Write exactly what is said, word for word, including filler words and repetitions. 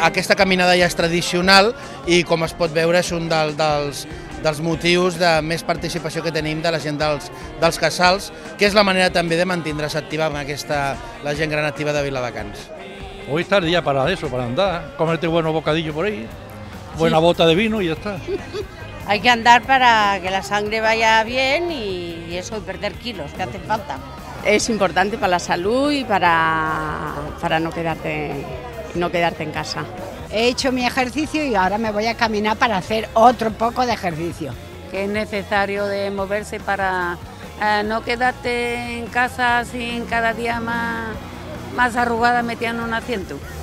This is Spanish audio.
aquesta caminada ja és tradicional i, com es pot veure, és un del, dels, dels motius de més participació que tenim de la gent dels, dels casals, que és la manera també de mantindre's activa amb aquesta, la gent gran activa de Viladecans. Hoy está el día para eso, para andar, comerte buenos bocadillos por ahí, buena sí. bota de vino y ya está. Hay que andar para que la sangre vaya bien y, y eso, y perder kilos, que hace falta. Es importante para la salud y para, para no quedarte, no quedarte en casa. He hecho mi ejercicio y ahora me voy a caminar para hacer otro poco de ejercicio. Que es necesario de moverse para eh, no quedarte en casa sin cada día más, más arrugada metida en un asiento.